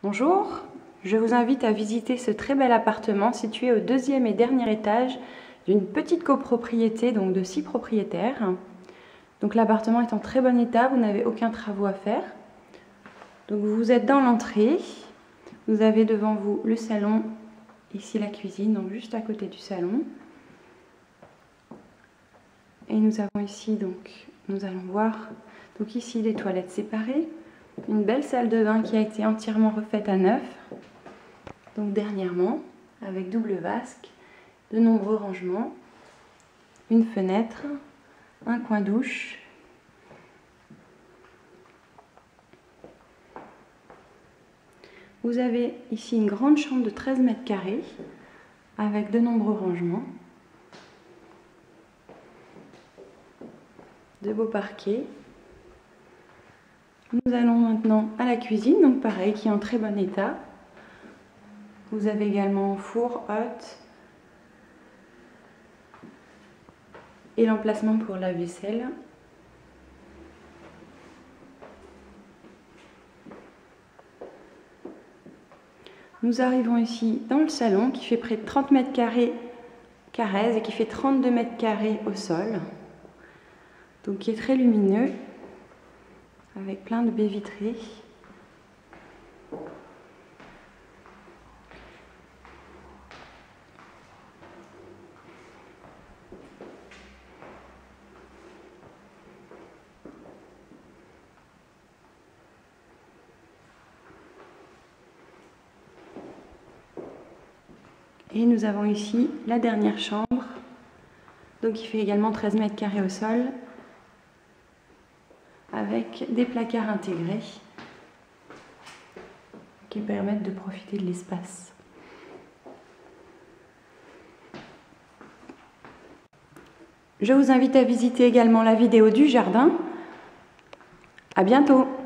Bonjour, je vous invite à visiter ce très bel appartement situé au deuxième et dernier étage d'une petite copropriété, donc de 6 propriétaires. Donc l'appartement est en très bon état, vous n'avez aucun travaux à faire. Donc vous êtes dans l'entrée, vous avez devant vous le salon, ici la cuisine, donc juste à côté du salon. Et nous avons ici, donc nous allons voir, donc ici les toilettes séparées. Une belle salle de bain qui a été entièrement refaite à neuf, donc dernièrement, avec double vasque, de nombreux rangements, une fenêtre, un coin douche, vous avez ici une grande chambre de 13 mètres carrés avec de nombreux rangements, de beaux parquets. Nous allons maintenant à la cuisine, donc pareil, qui est en très bon état. Vous avez également four, hotte et l'emplacement pour la vaisselle. Nous arrivons ici dans le salon qui fait près de 30 mètres carrés et qui fait 32 mètres carrés au sol. Donc qui est très lumineux avec plein de baies vitrées. Et nous avons ici la dernière chambre, donc qui fait également 13 mètres carrés au sol, avec des placards intégrés qui permettent de profiter de l'espace. Je vous invite à visiter également la vidéo du jardin. À bientôt!